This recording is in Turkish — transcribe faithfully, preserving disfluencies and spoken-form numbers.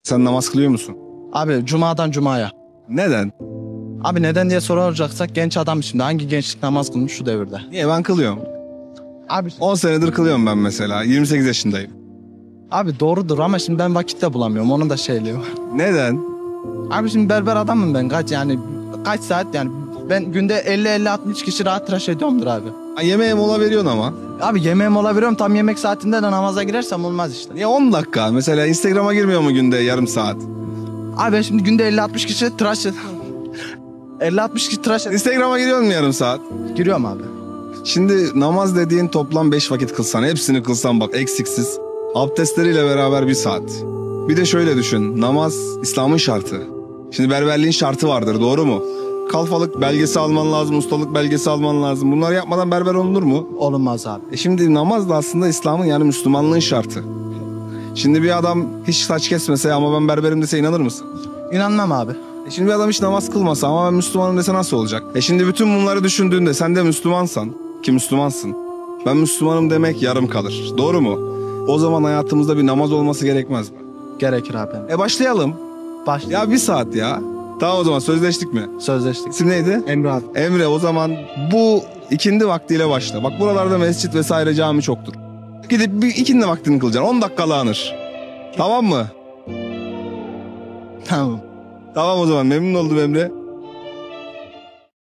Sen namaz kılıyor musun? Abi cumadan cumaya. Neden? Abi neden diye soracaksak genç adam şimdi hangi gençlik namaz kılmış şu devirde? Niye, ben kılıyorum. Abi on senedir kılıyorum ben mesela. yirmi sekiz yaşındayım. abi doğrudur ama şimdi ben vakit de bulamıyorum. Onun da şeyliği var. Neden? Abi şimdi berber adamım ben. Kaç yani kaç saat yani ben günde elli elli altmış kişi rahat tıraş ediyorumdur abi. Ha, yemeğe mola veriyorsun ama. Abi yemeğe mola veriyorum, tam yemek saatinde de namaza girersem olmaz işte. Niye on dakika? Mesela Instagram'a girmiyor mu günde yarım saat? Abi ben şimdi günde elli altmış kişi tıraş elli altmış kişi tıraş Instagram'a giriyor mu yarım saat? giriyorum abi. Şimdi namaz dediğin toplam beş vakit kılsan, hepsini kılsan bak eksiksiz. Abdestleriyle beraber bir saat. Bir de şöyle düşün, namaz İslam'ın şartı. Şimdi berberliğin şartı vardır, doğru mu? Kalfalık belgesi alman lazım, ustalık belgesi alman lazım. Bunları yapmadan berber olunur mu? Olmaz abi. E şimdi namaz da aslında İslam'ın, yani Müslümanlığın şartı. Şimdi bir adam hiç saç kesmese ama ben berberim dese inanır mısın? İnanmam abi. E şimdi bir adam hiç namaz kılmasa ama ben Müslümanım dese nasıl olacak? E şimdi bütün bunları düşündüğünde sen de Müslümansan, ki Müslümansın, ben Müslümanım demek yarım kalır. Doğru mu? O zaman hayatımızda bir namaz olması gerekmez mi? Gerekir abi. E başlayalım. Başla. Ya bir saat ya. Tamam, o zaman sözleştik mi? Sözleştik. İsim neydi? Emre abi. Emre, o zaman bu ikindi vaktiyle başla. Bak buralarda mescit vesaire cami çoktur. Gidip bir ikindi vaktini kılacaksın. on dakikalı anır. Tamam mı? Tamam. Tamam, o zaman memnun oldum Emre.